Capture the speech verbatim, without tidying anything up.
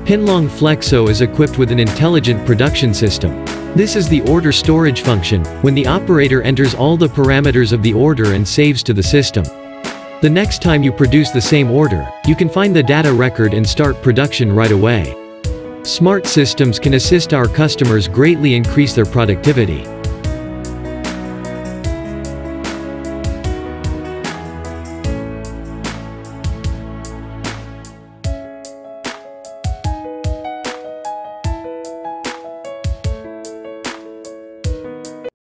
PinLong Flexo is equipped with an intelligent production system. This is the order storage function, when the operator enters all the parameters of the order and saves to the system. The next time you produce the same order, you can find the data record and start production right away. Smart systems can assist our customers greatly increase their productivity.